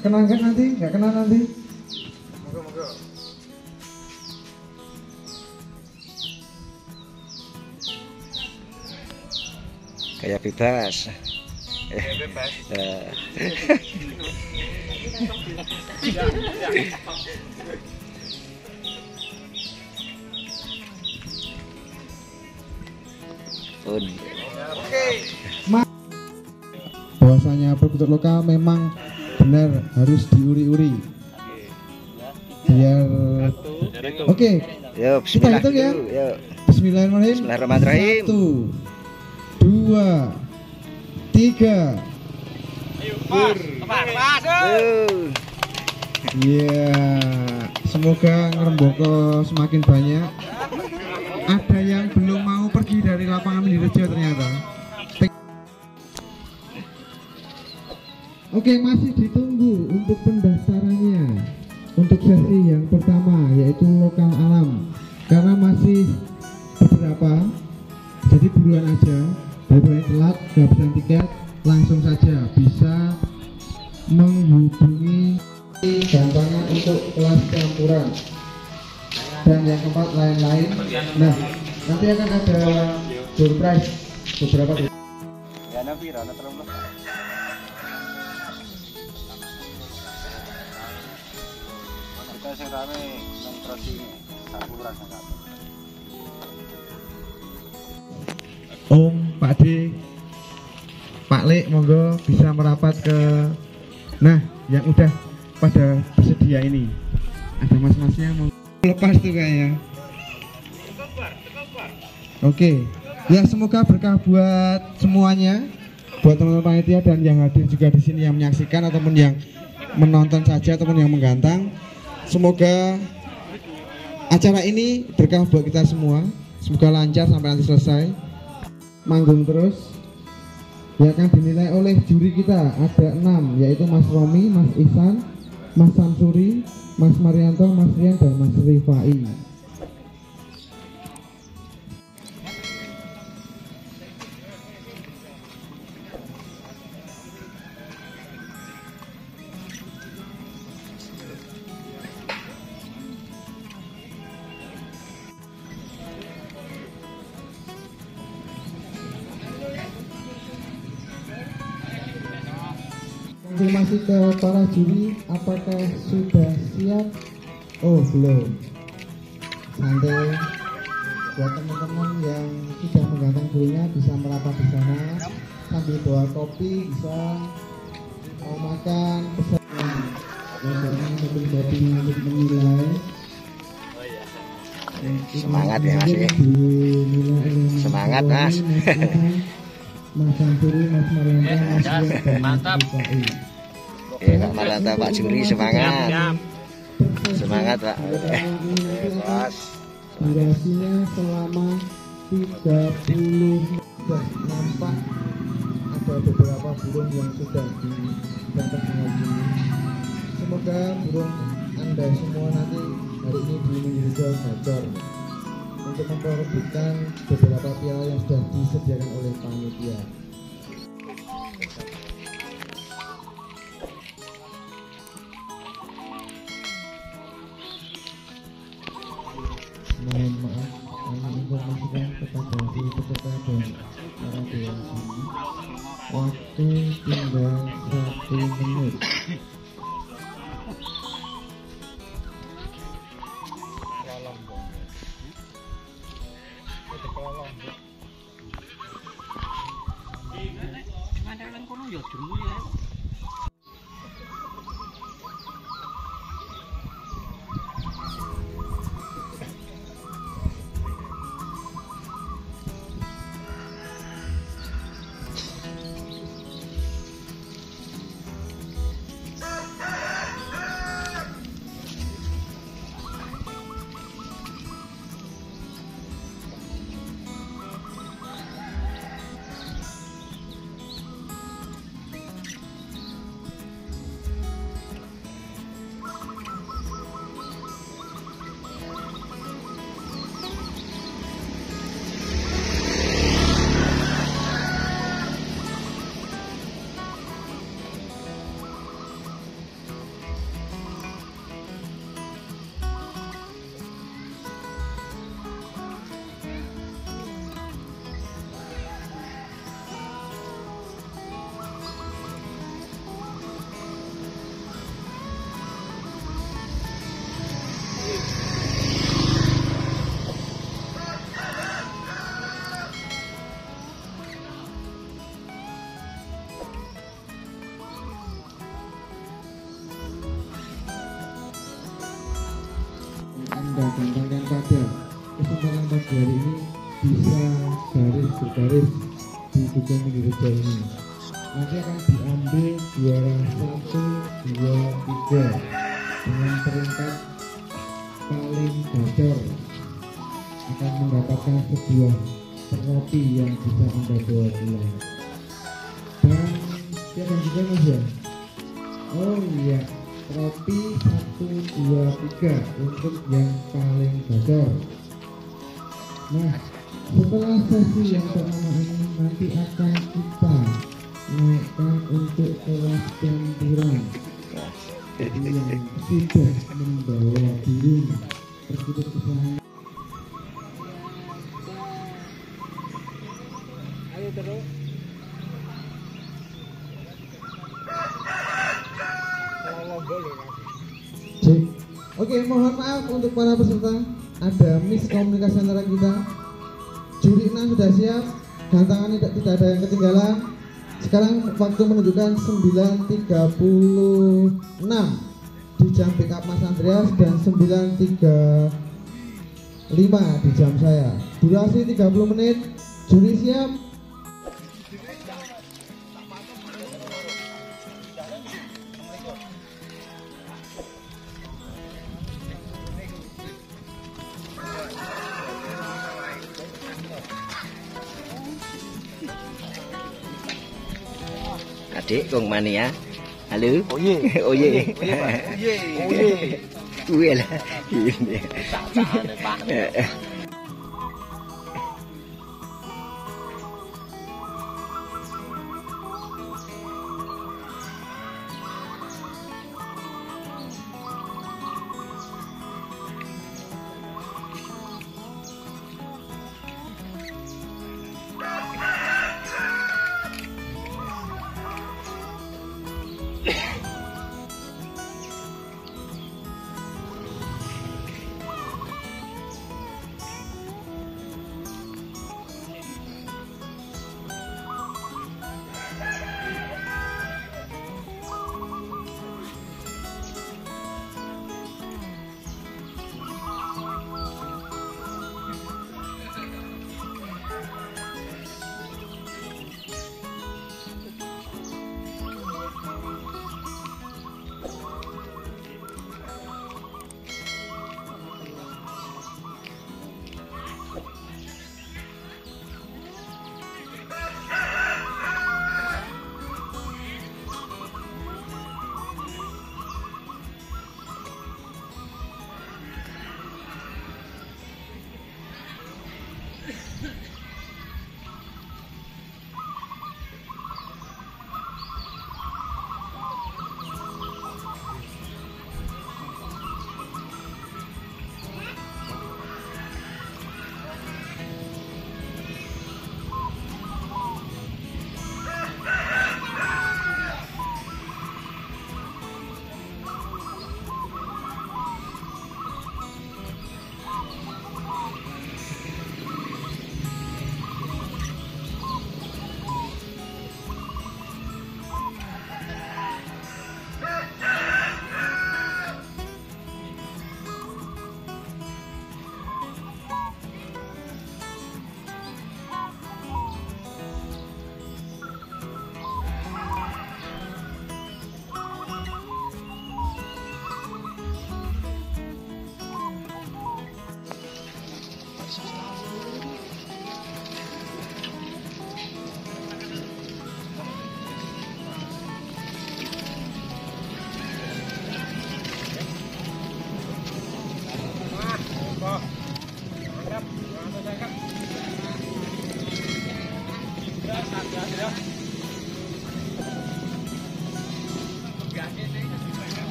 Kenal kan nanti? Nggak kenal nanti? Moga-moga. Kayak bebas. Bebas. Pun. Oke. Bahwasanya berbentuk lokal memang benar harus diuri-uri. Biar oke. Yuk, Kita bismillah hitung ya. dulu, yuk. Bismillahirrahmanirrahim. Bismillahirrahmanirrahim. 1, 2, 3. Iya, semoga ngeremboko semakin banyak. Ada yang belum mau pergi dari lapangan Mindirejo ternyata. Oke, masih ditunggu untuk pendaftarannya. Untuk sesi yang pertama yaitu lokal alam. Karena masih beberapa, jadi buruan aja. Daripada telat kehabisan tiket, langsung saja bisa menghubungi gampangan untuk kelas campuran. Dan yang keempat lain-lain. Nah, nanti akan ada door prize beberapa. Ya nabi rana terlalu. Kita sing rame nang crossing campuran sangat. Om, Pak D, Pak Lek, monggo bisa merapat ke. Nah, yang udah pada bersedia ini. Ada mas-masnya mau lepas tuh kayaknya. Oke, ya semoga berkah buat semuanya, buat teman-teman panitia dan yang hadir juga di sini yang menyaksikan ataupun yang menonton saja ataupun yang menggantang. Semoga acara ini berkah buat kita semua. Semoga lancar sampai nanti selesai. Manggung terus. Ya akan dinilai oleh juri kita ada 6, yaitu Mas Romi, Mas Ihsan, Mas Samsuri, Mas Marianto, Mas Rian, dan Mas Rifai. Konfirmasi ke para juri, apakah sudah siap? Oh belum. Santai. Buat teman-teman yang sudah menggantang gurunya bisa merapat di sana sambil bawa kopi, bisa mau makan, pesan. Untuk menilai. Semangat ya Mas. Semangat Mas. Mas Samsuri, Mas Marianto, Mas Rian, Mantap. Pak Maranta, Pak Juri semangat. Semangat Pak. Bos. Durasinya selama 30 menit. Nampak ada beberapa burung yang sudah didapat dengan ini. Semoga burung Anda semua nanti hari ini di Mindirejo gacor untuk memperebutkan beberapa piala yang sudah disediakan oleh panitia. Mohon maaf, kami informasikan kepada si peserta dan para dewan ini waktu tinggal 1 menit. hari ini bisa garis bergaris di buku minggu kerja ini. Nanti akan diambil juara 1, 2, 3 dengan peringkat paling gacor akan mendapatkan sebuah trofi yang bisa Anda bawa pulang. Dan siapa juga Mas ya? Oh iya, trofi 1, 2, 3 untuk yang paling gacor. Nah, setelah sesi yang pertama ini nanti akan kita naikkan untuk kelas campuran yang sudah membawa burung perkutut kesayangan. Ayo terus. Cek. Oke, mohon maaf untuk para peserta, ada miskomunikasi antara kita. Juri 6 sudah siap, gantangan tidak ada yang ketinggalan. Sekarang waktu menunjukkan 9.36 di jam backup Mas Andreas dan 9.35 di jam saya. Durasi 30 menit. Juri siap. Adik kong mana ya? Halo? Oh ye. Oh ye. Oh ye. Oh ye. Gue lah. Ini. Pak.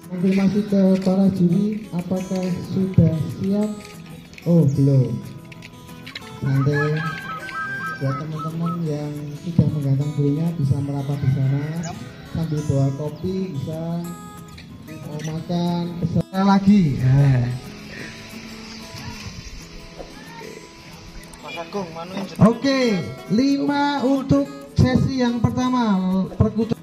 Konfirmasi ke para juri, apakah sudah siap? Oh, belum. Santai. Buat teman-teman yang sudah menggantang bulunya bisa merapat di sana sambil bawa kopi, bisa mau makan, pesan lagi. Mas Agung, mana yang Oke, 5 untuk sesi yang pertama perkutut.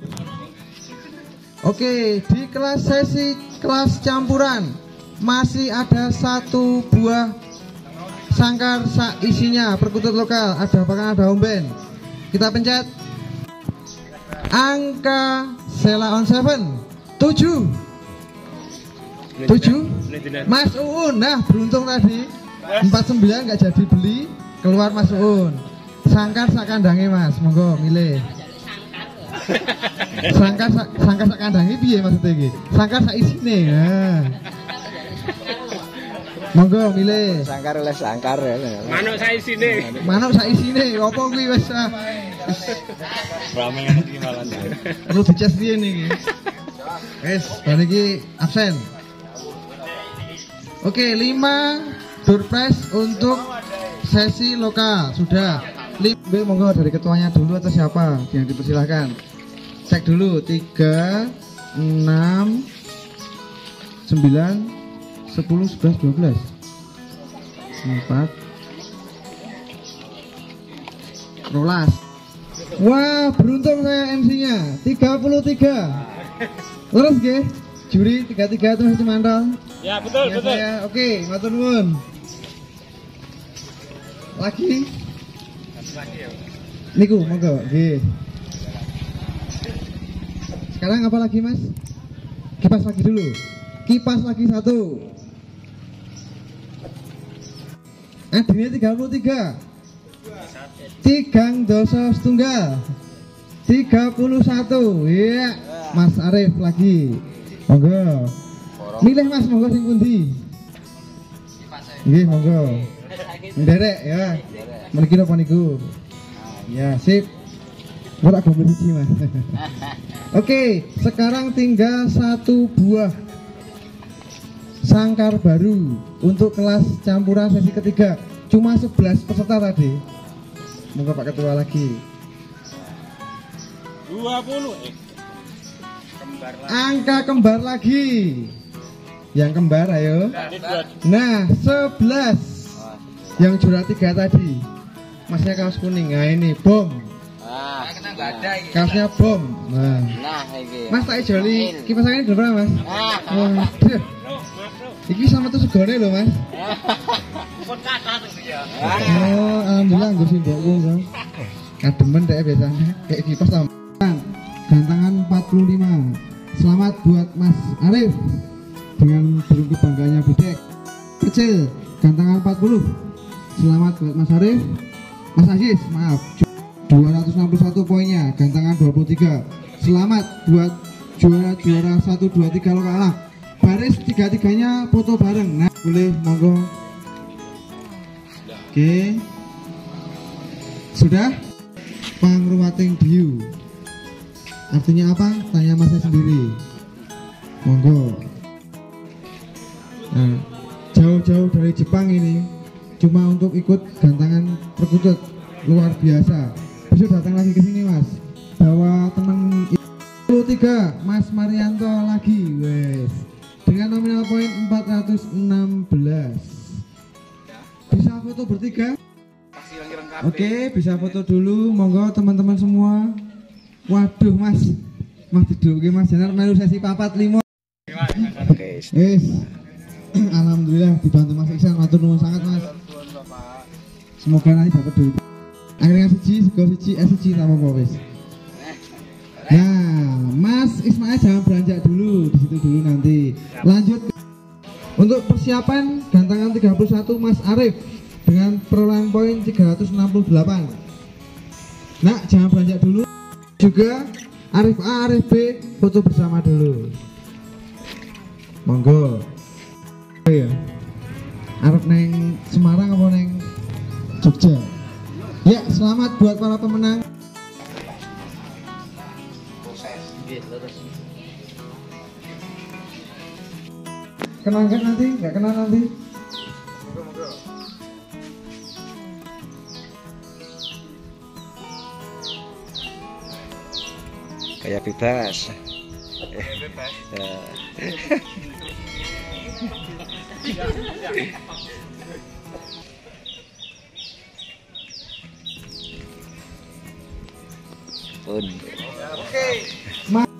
Oke, di kelas campuran masih ada 1 buah sangkar isinya perkutut lokal. Bahkan ada omben. Kita pencet angka Sela on 7 7 Mas Uun. Nah, beruntung tadi 49 nggak jadi beli, keluar Mas Uun. Sangkar sak kandange Mas, monggo milih. Sangkar sak kandange piye maksudnya iki? Sangkar sak isine. Nah. Monggo milih. Sangkar oleh sangkar ya. Manuk sak isine. Manuk sak isine, apa kuwi wis Rame ngene iki malan. perlu dicas piye niki. Wes, bar iki absen. Oke, 5 door prize untuk sesi lokal sudah. Monggo dari ketuanya dulu atau siapa yang dipersilahkan. Cek dulu 3, 6, 9, 10, 11, 12, 4, 12. Wah, beruntung saya MC-nya 33. Terus nggih, juri 33 itu masih mantap. Ya, betul, betul. Saya. Oke, matur nuwun. Lagi. Niku, monggo, nggih. Sekarang apa lagi, Mas? Kipas lagi dulu. Kipas lagi 1. Adine 33. Tigang dosa setunggal 31. Iya, Mas Arif lagi. Monggo. Milih Mas, monggo sing pundi? Nggih, monggo. Nderek ya. Mriki napa niku? Ya, sip. Ora gambar siji, Mas. Oke, sekarang tinggal 1 buah sangkar baru untuk kelas campuran sesi ketiga. Cuma 11 peserta tadi. Monggo Pak Ketua lagi. 20. Angka kembar lagi. Yang kembar ayo. Nah, 11. Yang juara 3 tadi. Masnya kaos kuning. Nah, ini bom. Kaosnya bom. Nah. Mas tak ijoli. Kipas angin berapa, Mas? Waduh. Iki sama tuh segone loh, Mas. Oh, alhamdulillah nggo simbokku, Bang. Kademen deh biasanya kayak kipas sama. Gantangan 45. Selamat buat Mas Arif dengan burung kebanggaannya Budek. Kecil, gantangan 40. Selamat buat Mas Arif. Mas Aziz, maaf. 261 poinnya, gantangan 23. Selamat buat juara 1, 2, 3 lo kalah. Baris 3-3-nya foto bareng. Nah, boleh monggo. Oke. Sudah? Pangruwating Diu. Artinya apa? Tanya Mas sendiri. Monggo. Nah, jauh-jauh dari Jepang ini cuma untuk ikut gantangan perkutut, luar biasa. Besok datang lagi ke sini, Mas. Bawa teman 23 Mas Marianto lagi, wes. Dengan nominal poin 416. Bisa foto bertiga? Oke, bisa foto dulu. Monggo teman-teman semua. Waduh, Mas. Mas duduk Mas Janar melu sesi papat 5. Oke. Yes. Alhamdulillah dibantu Mas Iksan, matur nuwun sangat, Mas. Semoga nanti dapat duit. Akhirnya siji sama wis. Nah, Mas Ismail jangan beranjak dulu di situ dulu nanti. Lanjut untuk persiapan gantangan 31 Mas Arif dengan perolehan poin 368. Nah, jangan beranjak dulu. Juga Arif A, Arif B foto bersama dulu. Monggo. Oh ya. Arif neng Semarang apa neng Jogja? Ya, selamat buat para pemenang. Kenal nggak nanti? Nggak kenal nanti? Kayak bebas. Pun. Ma